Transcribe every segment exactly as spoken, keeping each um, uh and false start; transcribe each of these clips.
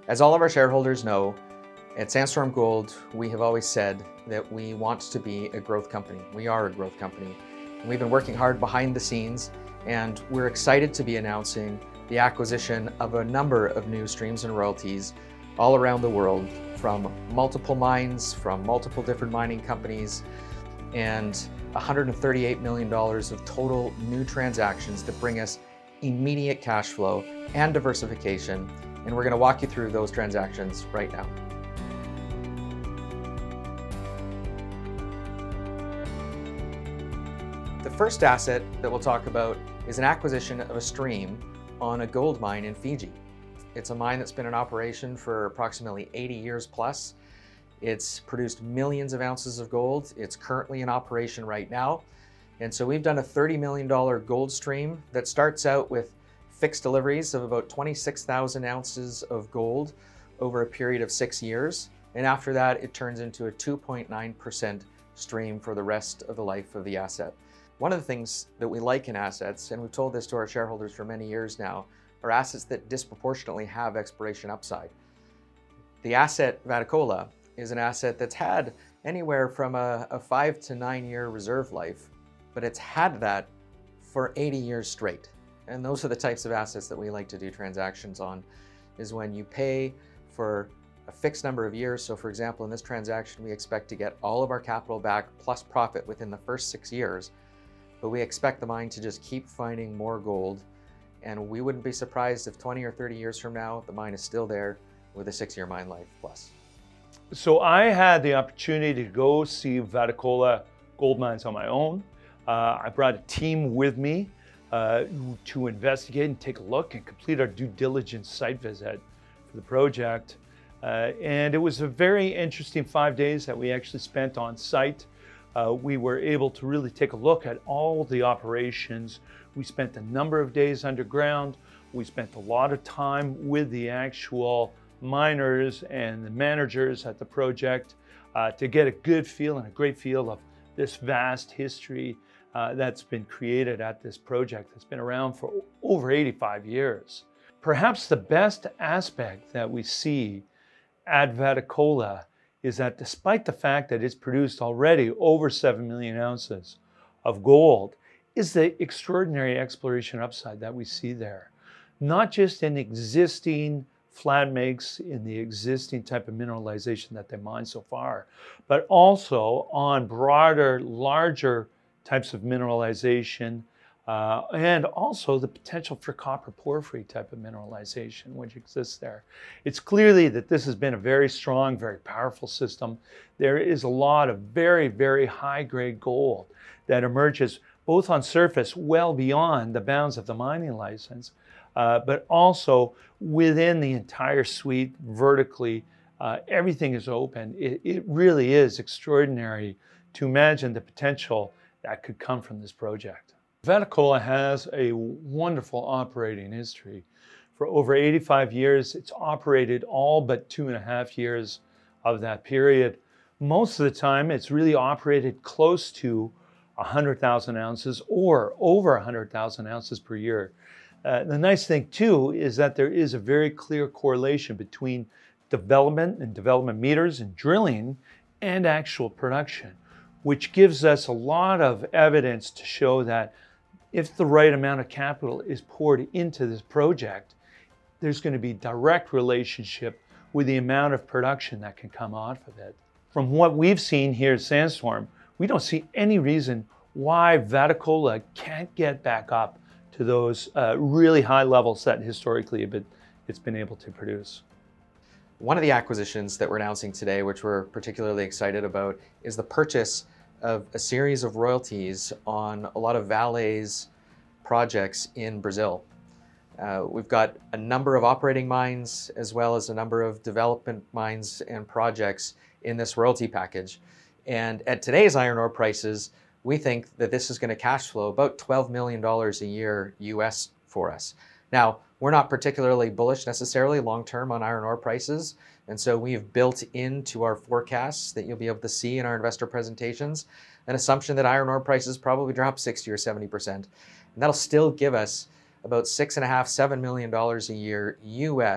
As all of our shareholders know, at Sandstorm Gold, we have always said that we want to be a growth company. We are a growth company. And we've been working hard behind the scenes, and we're excited to be announcing the acquisition of a number of new streams and royalties all around the world, from multiple mines, from multiple different mining companies, and one hundred thirty-eight million dollars of total new transactions that bring us immediate cash flow and diversification. And we're going to walk you through those transactions right now. The first asset that we'll talk about is an acquisition of a stream on a gold mine in Fiji. It's a mine that's been in operation for approximately eighty years plus. It's produced millions of ounces of gold. It's currently in operation right now. And so we've done a thirty million dollar gold stream that starts out with fixed deliveries of about twenty-six thousand ounces of gold over a period of six years. And after that, it turns into a two point nine percent stream for the rest of the life of the asset. One of the things that we like in assets, and we've told this to our shareholders for many years now, are assets that disproportionately have exploration upside. The asset Vatukoula is an asset that's had anywhere from a, a five to nine year reserve life, but it's had that for eighty years straight. And those are the types of assets that we like to do transactions on, is when you pay for a fixed number of years. So for example, in this transaction, we expect to get all of our capital back plus profit within the first six years, but we expect the mine to just keep finding more gold. And we wouldn't be surprised if twenty or thirty years from now, the mine is still there with a six year mine life plus. So I had the opportunity to go see Vatukoula gold mines on my own. Uh, I brought a team with me uh, to investigate and take a look and complete our due diligence site visit for the project. Uh, and it was a very interesting five days that we actually spent on site. Uh, we were able to really take a look at all the operations. We spent a number of days underground. We spent a lot of time with the actual miners and the managers at the project uh, to get a good feel and a great feel of this vast history uh, that's been created at this project that's been around for over eighty-five years. Perhaps the best aspect that we see at Vatukoula is that despite the fact that it's produced already over seven million ounces of gold, is the extraordinary exploration upside that we see there. Not just in existing flat makes, in the existing type of mineralization that they mined so far, but also on broader, larger types of mineralization, uh, and also the potential for copper porphyry type of mineralization which exists there. It's clearly that this has been a very strong, very powerful system. There is a lot of very, very high-grade gold that emerges both on surface well beyond the bounds of the mining license, uh, but also within the entire suite vertically. Uh, everything is open. It, it really is extraordinary to imagine the potential that could come from this project. Vatukoula has a wonderful operating history. For over eighty-five years, it's operated all but two and a half years of that period. Most of the time, it's really operated close to one hundred thousand ounces or over one hundred thousand ounces per year. Uh, the nice thing too is that there is a very clear correlation between development and development meters and drilling and actual production, which gives us a lot of evidence to show that if the right amount of capital is poured into this project, there's going to be direct relationship with the amount of production that can come off of it. From what we've seen here at Sandstorm, we don't see any reason why Vatukoula can't get back up to those uh, really high levels that historically have been, it's been able to produce. One of the acquisitions that we're announcing today, which we're particularly excited about, is the purchase of a series of royalties on a lot of Vale's projects in Brazil. Uh, we've got a number of operating mines as well as a number of development mines and projects in this royalty package. And at today's iron ore prices, we think that this is going to cash flow about twelve million dollars a year U S for us. Now, we're not particularly bullish necessarily long-term on iron ore prices, and so we've built into our forecasts that you'll be able to see in our investor presentations an assumption that iron ore prices probably drop sixty or seventy percent. And that'll still give us about six and a half, seven million dollars a year U S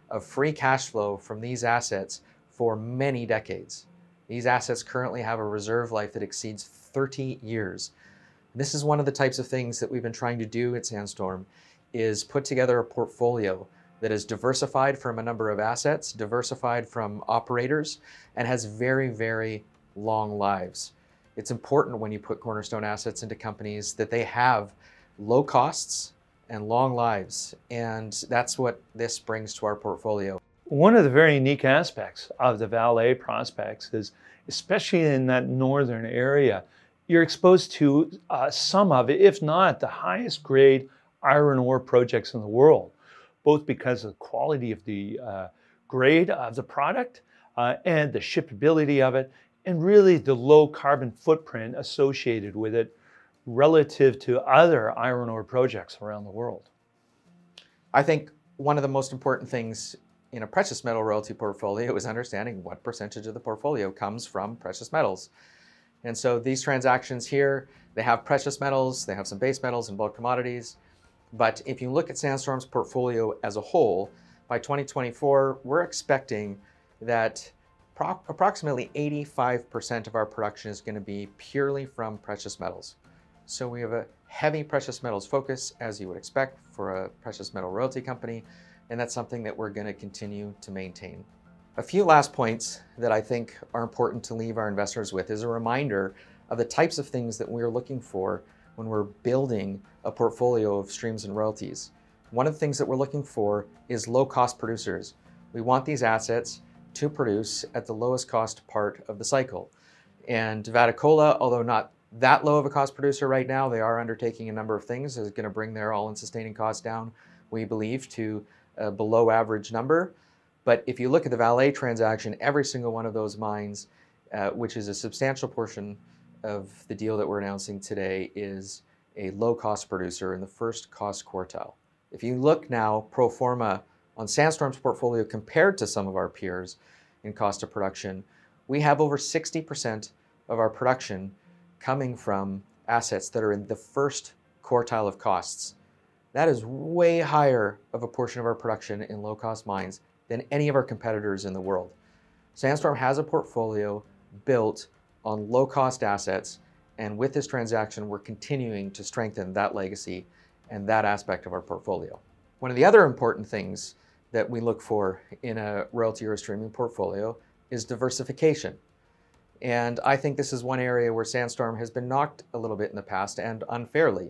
of free cash flow from these assets for many decades. These assets currently have a reserve life that exceeds thirty years. This is one of the types of things that we've been trying to do at Sandstorm, is put together a portfolio that is diversified from a number of assets, diversified from operators, and has very, very long lives. It's important when you put cornerstone assets into companies that they have low costs and long lives, and that's what this brings to our portfolio. One of the very unique aspects of the Vale prospects is, especially in that northern area, you're exposed to uh, some of, if not the highest grade iron ore projects in the world, both because of the quality of the uh, grade of the product uh, and the shippability of it, and really the low carbon footprint associated with it relative to other iron ore projects around the world. I think one of the most important things in a precious metal royalty portfolio is understanding what percentage of the portfolio comes from precious metals. And so these transactions here, they have precious metals, they have some base metals and bulk commodities. But if you look at Sandstorm's portfolio as a whole, by twenty twenty-four, we're expecting that pro- approximately eighty-five percent of our production is going to be purely from precious metals. So we have a heavy precious metals focus, as you would expect for a precious metal royalty company, and that's something that we're going to continue to maintain. A few last points that I think are important to leave our investors with is a reminder of the types of things that we're looking for when we're building a portfolio of streams and royalties. One of the things that we're looking for is low-cost producers. We want these assets to produce at the lowest cost part of the cycle. And Vatukoula, although not that low of a cost producer right now, they are undertaking a number of things that is going to bring their all-in sustaining costs down, we believe, to a below average number. But if you look at the Vale transaction, every single one of those mines, uh, which is a substantial portion of the deal that we're announcing today, is a low-cost producer in the first cost quartile. If you look now pro forma on Sandstorm's portfolio compared to some of our peers in cost of production, we have over sixty percent of our production coming from assets that are in the first quartile of costs. That is way higher of a portion of our production in low-cost mines than any of our competitors in the world. Sandstorm has a portfolio built on low-cost assets, and with this transaction, we're continuing to strengthen that legacy and that aspect of our portfolio. One of the other important things that we look for in a royalty or a streaming portfolio is diversification. And I think this is one area where Sandstorm has been knocked a little bit in the past, and unfairly.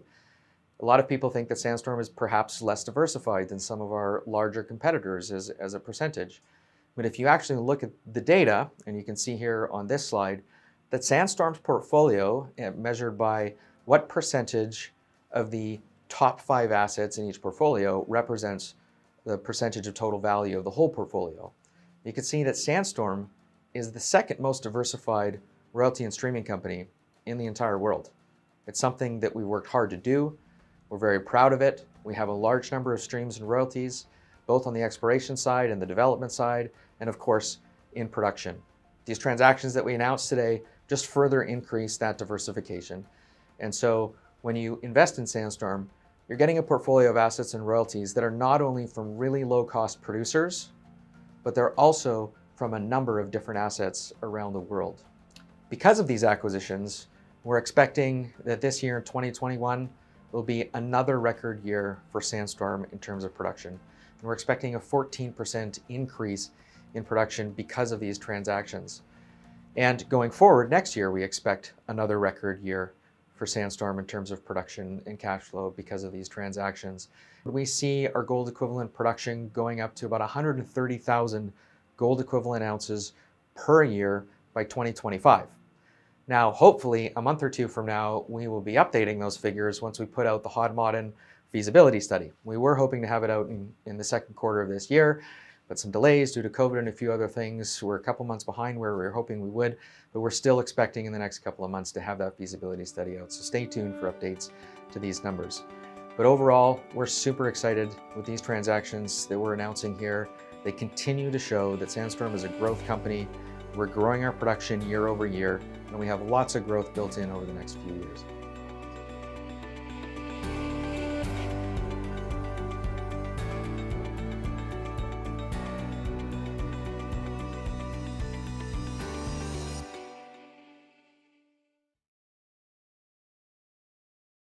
A lot of people think that Sandstorm is perhaps less diversified than some of our larger competitors as, as a percentage. But if you actually look at the data, and you can see here on this slide, that Sandstorm's portfolio, measured by what percentage of the top five assets in each portfolio represents the percentage of total value of the whole portfolio. You can see that Sandstorm is the second most diversified royalty and streaming company in the entire world. It's something that we worked hard to do. We're very proud of it. We have a large number of streams and royalties, both on the exploration side and the development side, and of course, in production. These transactions that we announced today just further increase that diversification. And so when you invest in Sandstorm, you're getting a portfolio of assets and royalties that are not only from really low-cost producers, but they're also from a number of different assets around the world. Because of these acquisitions, we're expecting that this year in twenty twenty-one will be another record year for Sandstorm in terms of production. And we're expecting a fourteen percent increase in production because of these transactions. And going forward next year, we expect another record year for Sandstorm in terms of production and cash flow because of these transactions. We see our gold equivalent production going up to about one hundred thirty thousand gold equivalent ounces per year by twenty twenty-five. Now, hopefully a month or two from now, we will be updating those figures once we put out the Hod Maden feasibility study. We were hoping to have it out in, in the second quarter of this year, but some delays due to COVID and a few other things. We're a couple months behind where we were hoping we would, but we're still expecting in the next couple of months to have that feasibility study out. So stay tuned for updates to these numbers. But overall, we're super excited with these transactions that we're announcing here. They continue to show that Sandstorm is a growth company. We're growing our production year over year, and we have lots of growth built in over the next few years.